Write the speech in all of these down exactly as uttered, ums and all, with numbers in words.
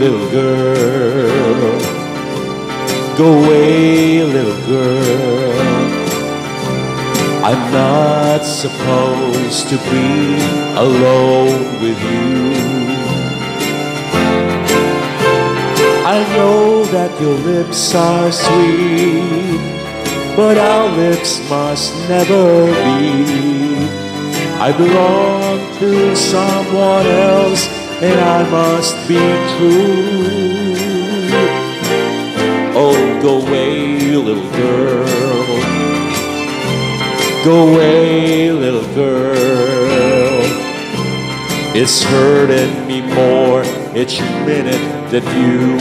little girl. Go away, little girl. I'm not supposed to be alone with you. I know that your lips are sweet, but our lips must never be. I belong to someone else, and I must be true. Oh, go away, little girl. Go away, little girl. It's hurting me more each minute that you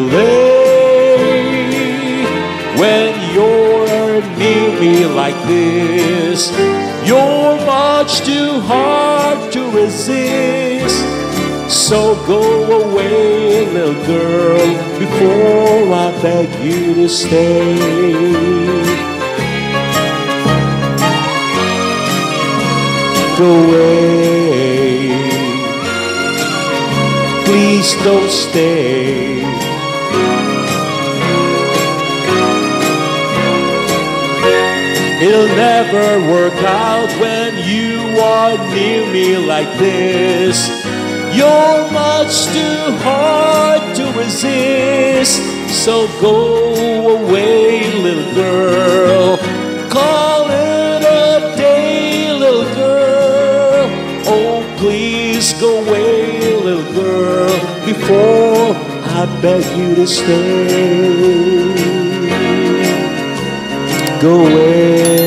delay. When you're near me like this, you're much too hard to resist. So go away, little girl, before I beg you to stay. Go away, please don't stay. It'll never work out when you are near me like this. You're much too hard to resist. So go away, little girl. Call it a day, little girl. Oh, please go away, little girl, before I beg you to stay. Go away.